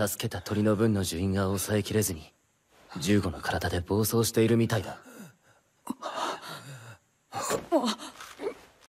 助けた鳥の分の呪因が抑えきれずに15の体で暴走しているみたいだ。